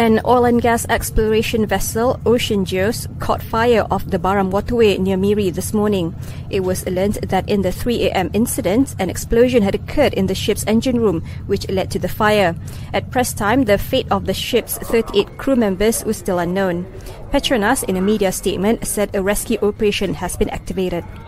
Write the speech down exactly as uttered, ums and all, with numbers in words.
An oil and gas exploration vessel, Offshore, caught fire off the Baram waterway near Miri this morning. It was learned that in the three a m incident, an explosion had occurred in the ship's engine room, which led to the fire. At press time, the fate of the ship's thirty-eight crew members was still unknown. Petronas, in a media statement, said a rescue operation has been activated.